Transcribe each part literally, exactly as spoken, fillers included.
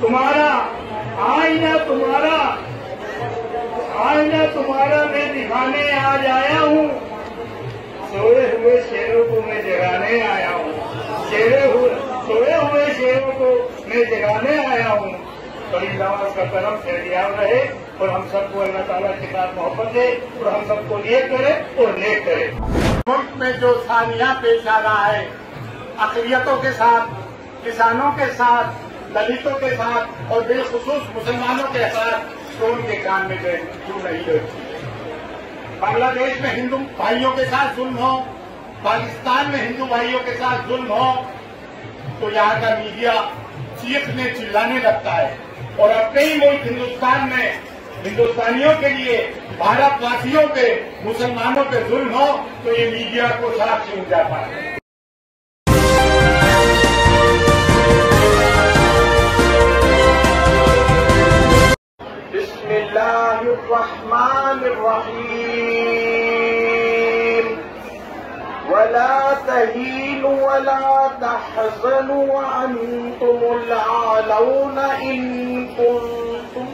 तुम्हारा आईना तुम्हारा आईना तुम्हारा मैं दिखाने आज आया हूँ। सोए हुए शेरों को मैं जगाने आया हूँ। शेरे हुए सोए हुए शेरों को मैं जगाने आया हूँ। बड़ी नमाज का करम फैलियाव रहे और हम सबको अल्लाह ताला के साथ मोहब्बत दे और हम सबको नेक करे और नेक करे। मुल्क में जो सानिया पेश आ रहा है अक़लियतों के साथ, किसानों के साथ, दलितों के साथ और बिलखुसूस मुसलमानों के साथ तो उनके कान में क्यों नहीं होती। बांग्लादेश में हिंदू भाइयों के साथ जुल्म हो, पाकिस्तान में हिंदू भाइयों के साथ जुल्म हो तो यहाँ का मीडिया चीखने चिल्लाने लगता है और अपने ही मुल्क हिंदुस्तान में हिंदुस्तानियों के लिए, भारतवासियों पे, मुसलमानों पे जुल्म हो तो ये मीडिया को साफ छीन जाता है। वला तहीनु वला तहज़नु वअंतुमुल आलौना इन कुंतुम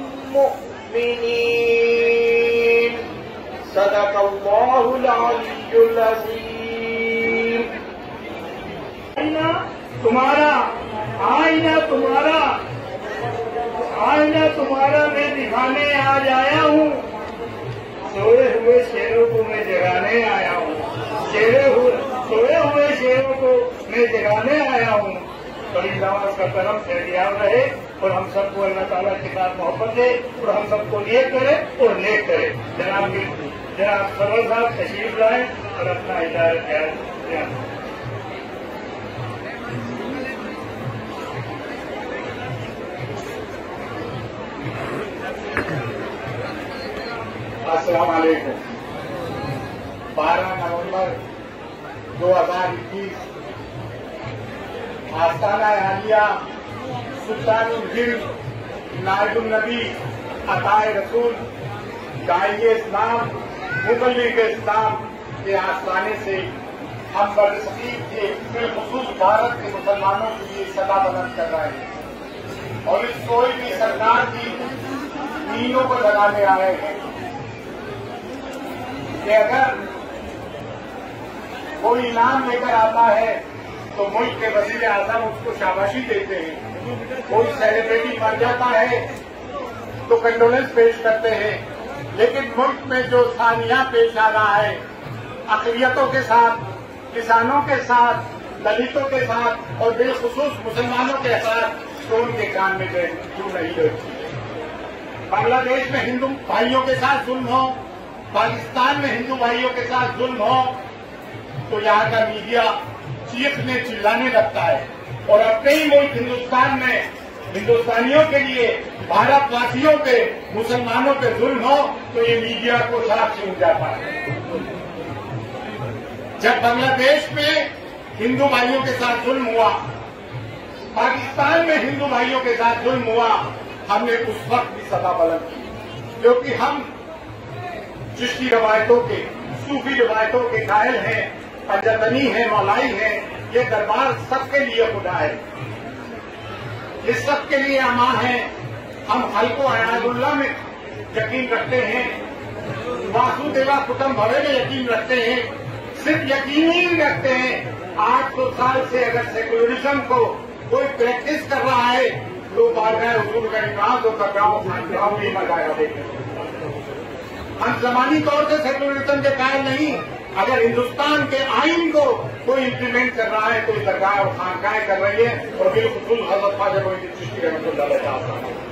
मुमिनीन। सदक़ल्लाहुल अलियुल अज़ीम। आईना तुम्हारा आईना तुम्हारा आईना तुम्हारा मैं दिखाने आज आया हूँ। सोए हुए शेरों को मैं जगाने आया हूँ। शेरे हुए सोए हुए शेरों को मैं जगाने आया हूँ। बड़ी नमाज का करम फैलियाव रहे और हम सबको अल्लाह ताला के साथ मोहब्बत दे और हम सबको नेक करे और नेक करे। जनाब जनाब सरवर साहब तशरीफ लाए और अपना हिदायत ख्याल। अस्सलाम वालेकुम। बारह नवंबर दो हजार इक्कीस आस्ताना आलिया सुल्तानुल हिंद नायबुल नबी अताए रसूल दाइए इस्लाम मुबल्लिग इस्लाम के आस्ताने से हम बदतकीब के बिलखुसूस भारत के मुसलमानों के लिए सदा बुलंद कर रहे हैं और इस कोई भी सरकार की नींदों को लगाने आए हैं कि अगर कोई इनाम लेकर आता है तो मुल्क के वज़ीर आज़म उसको शाबाशी देते हैं। कोई सेलिब्रिटी मर जाता है तो कंडोलेंस पेश करते हैं। लेकिन मुल्क में जो सानिया पेश आ रहा है अक़लियतों के साथ, किसानों के साथ, दलितों के साथ और बिलखुसूस मुसलमानों के साथ तो उनके कान में क्यों नहीं होती। बांग्लादेश में हिंदू भाइयों के साथ जुल्म हो, पाकिस्तान में हिंदू भाइयों के साथ जुल्म हो तो यहाँ का मीडिया चीखने चिल्लाने लगता है और अपने ही मुल्क हिंदुस्तान में हिंदुस्तानियों के लिए, भारतवासियों पे, मुसलमानों पे जुल्म हो तो ये मीडिया को साफ छीन जाता है। जब बांग्लादेश में हिंदू भाइयों के साथ जुल्म हुआ, पाकिस्तान में हिंदू भाइयों के साथ जुल्म हुआ, हमने उस वक्त भी सदा बुलंद की क्योंकि हम चिश्ती रवायतों के, सूफी रवायतों के कायल हैं, पंजतनी है, मौलाई है। ये दरबार सबके लिए खुदा है, ये सबके लिए अमा है। हम हल्को अयाजुल्लाह में यकीन रखते हैं, वासुदेवा कुटुंब भवे में यकीन रखते हैं। सिर्फ यकीन ही रखते हैं। आठ सौ साल से अगर सेकुलरिज्म को कोई प्रैक्टिस कर रहा है तो बारगाह हुजूर का निकास और तकराम नहीं मजाया देखें। हम ज़मानी तौर से सेकुलरिज्म के कायल नहीं। अगर हिंदुस्तान के आइन को कोई इम्प्लीमेंट कर रहा है, कोई सरकार और खानकाएं कर रही है और बिल्कुल हज़रत ख्वाजा मोइनुद्दीन चिश्ती रहमतुल्लाह अलैह साहब।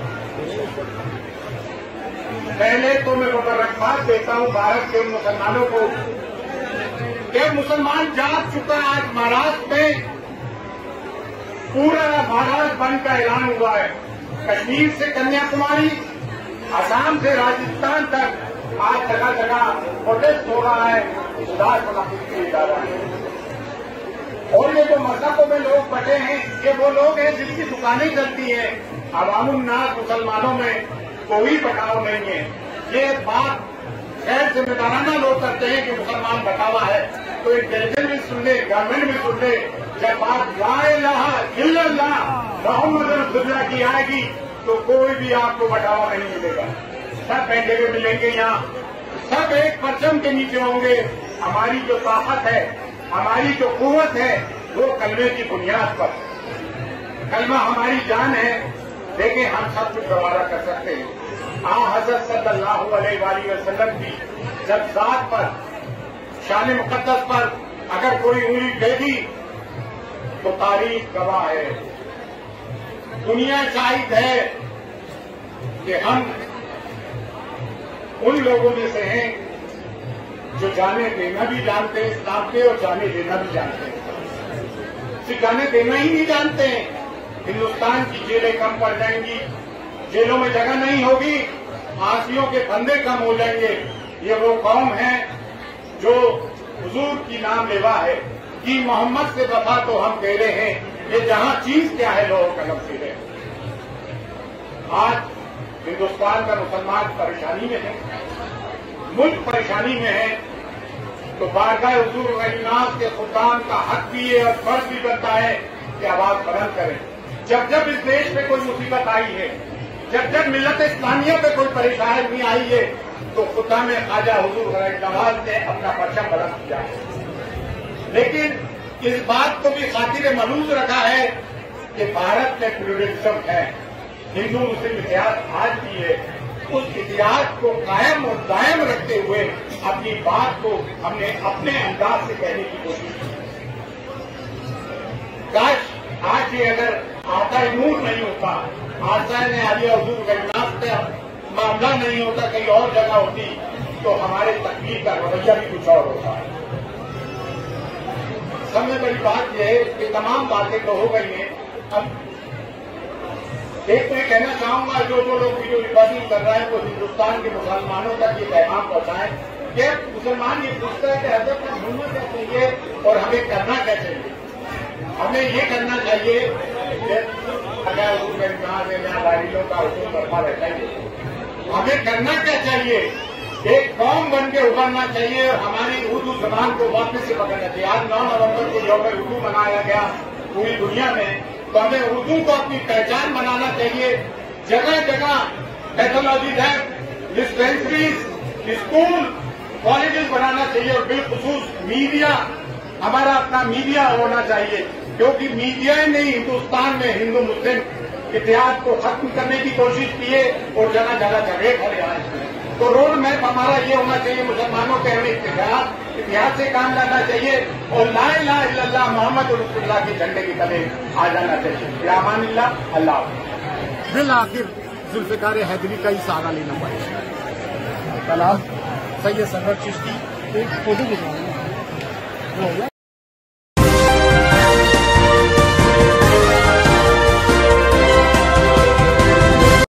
पहले तो मैं मुबारकबाद देता हूँ भारत के उन मुसलमानों को कि मुसलमान जाग चुका है। आज महाराष्ट्र में पूरा महाराष्ट्र बंद का ऐलान हुआ है। कश्मीर से कन्याकुमारी, असम से राजस्थान तक आज जगह जगह प्रोटेस्ट हो रहा है। इजलास मुनाफिक किए जा रहा है और ये जो मज़हबों में लोग बटे हैं ये वो लोग हैं जिनकी दुकानें चलती हैं। अवामुन्नास मुसलमानों में कोई बटाव नहीं है। ये बात खैर जिम्मेदाराना लोग करते हैं कि मुसलमान बटावा है तो इंटेलिजेंस भी सुन ले, गवर्नमेंट भी सुन ले। जब बात ला इलाहा इल्लल्लाह मुहम्मद रसूलुल्लाह की आएगी तो कोई भी आपको बढ़ावा नहीं मिलेगा। सब बैठे हुए मिलेंगे यहाँ, सब एक परचम के नीचे होंगे। हमारी जो ताकत है, हमारी जो कुव्वत है, वो कलमे की बुनियाद पर। कलमा हमारी जान है। देखें, हम सब कुछ गवारा कर सकते हैं। आ हज़रत सल्लल्लाहु अलैहि वसल्लम की जब जात पर, शान मुकद्दस पर अगर कोई उंगली देगी तो तारीख गवाह है, दुनिया शाहिद है कि हम उन लोगों में से हैं जो जाने देना भी जानते हैं इस्लाम के और जाने देना भी जानते हैं। सिर्फ जाने देना ही नहीं जानते हैं। हिंदुस्तान की जेलें कम पड़ जाएंगी, जेलों में जगह नहीं होगी, फांसियों के फंदे कम हो जाएंगे। ये वो कौम है जो हुजूर की नाम लेवा है कि मोहम्मद से वफा तो हम कह रहे हैं, ये जहां चीज क्या है लोगों कलम से है। आज हिंदुस्तान का मुसलमान परेशानी में है, मुल्क परेशानी में है, तो बारगाह हुजूर गरीनाज के खुदान का हक भी है और फर्ज भी बनता है कि आवाज बुलंद करें। जब जब इस देश में कोई मुसीबत आई है, जब जब मिल्लत इस्लामिया पे कोई परेशानी आई है, तो खुदा में ख्वाजा हुजूर गरीनाज ने अपना परचम बुलंद किया है। लेकिन इस बात को भी खातिर मलूज रखा है कि भारत में प्लूरलिज्म है, हिंदू मुस्लिम इतिहास आज भी है। उस इतिहास को कायम और दायम रखते हुए अपनी बात को हमने अपने अंदाज से कहने की कोशिश की। काश आज ये अगर आता नूर नहीं होता, आशा ने आलिया हुजूर गरीनाज का मामला नहीं होता, कहीं और जगह होती, तो हमारे तकलीफ का रवैया भी कुछ और होता है। सबसे बड़ी बात यह है कि तमाम बातें तो हो गई हैं। अब एक तो ये कहना चाहूंगा, जो जो लोग वीडियो रिकॉर्डिंग कर रहे हैं वो हिंदुस्तान के मुसलमानों तक ये पैगाम पहुंचाएं कि मुसलमान ये पूछता है कि हजरत को ढूंढना क्या चाहिए और हमें करना क्या चाहिए। हमें ये करना चाहिए अगर लाइलों का हुक्म बरपा रहता है, हमें करना क्या चाहिए, एक कौम बन के उभरना चाहिए और हमारी उर्दू जबान को वापस से पकड़ना चाहिए। आज नौ नवंबर को यौम उर्दू मनाया गया पूरी दुनिया में, तो हमें उर्दू को अपनी पहचान बनाना चाहिए। जगह जगह pathology lab, dispensaries, school, colleges बनाना चाहिए और बिलखुसूस मीडिया, हमारा अपना मीडिया होना चाहिए, क्योंकि मीडिया ने हिंदुस्तान में हिंदू मुस्लिम इतिहास को खत्म करने की कोशिश की है और जगह जगह झगड़े खड़े आए। तो रोड मैप हमारा ये होना चाहिए, मुसलमानों के हमें इतिहास इतिहास से काम लाना चाहिए और ला इलाहा इल्लल्लाह मोहम्मद रसूलुल्लाह के झंडे की तले आ जाना चाहिए। या अमानिल्लाह, अल्लाह। बिल आखिर जुल्फिकार हैदरी का ही सहारा लेना पड़ेगा। कल सैयद सरवर चिश्ती एक फोटो खिंचवाना